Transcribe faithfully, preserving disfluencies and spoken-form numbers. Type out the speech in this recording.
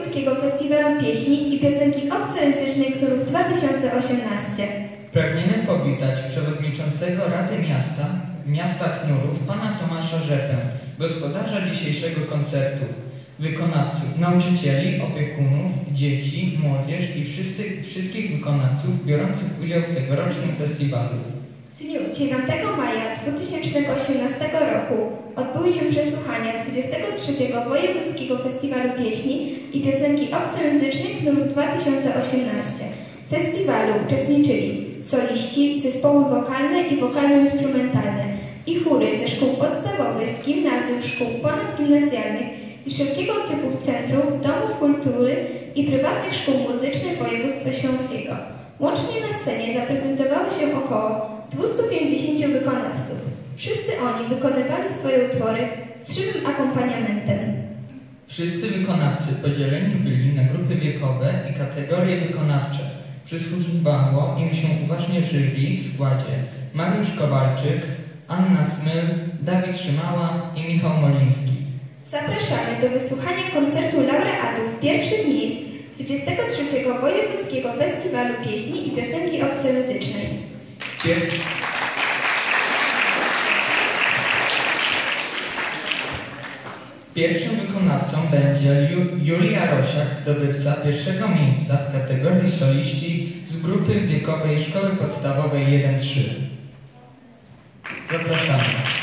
Wojewódzkiego Festiwalu Pieśni i Piosenki Obcojęzycznej Knurów dwa tysiące osiemnaście. Pragniemy powitać przewodniczącego Rady Miasta, Miasta Knurów, pana Tomasza Rzepę, gospodarza dzisiejszego koncertu, wykonawców, nauczycieli, opiekunów, dzieci, młodzież i wszyscy, wszystkich wykonawców biorących udział w tegorocznym festiwalu. W dniu dziewiątego maja dwa tysiące osiemnastego roku odbyły się przesłuchania dwudziestego trzeciego Wojewódzkiego Festiwalu Pieśni i Piosenki Obcojęzycznej Knurów dwa tysiące osiemnaście. W festiwalu uczestniczyli soliści, zespoły wokalne i wokalno-instrumentalne i chóry ze szkół podstawowych, gimnazjów, szkół ponadgimnazjalnych i wszelkiego typu centrów, domów kultury i prywatnych szkół muzycznych województwa śląskiego. Łącznie na scenie zaprezentowało się około dwieście pięćdziesięciu wykonawców. Wszyscy oni wykonywali swoje utwory z żywym akompaniamentem. Wszyscy wykonawcy podzieleni byli na grupy wiekowe i kategorie wykonawcze. Przysłuchiwało im się uważnie jury w składzie Mariusz Kowalczyk, Anna Smyl, Dawid Szymała i Michał Moliński. Zapraszamy do wysłuchania koncertu laureatów pierwszych miejsc dwudziestego trzeciego Wojewódzkiego Festiwalu Pieśni i Piosenki Obcojęzycznej. Pier... Pierwszym wykonawcą będzie Julia Rosiak, zdobywca pierwszego miejsca w kategorii soliści z grupy wiekowej Szkoły Podstawowej jeden trzy. Zapraszamy.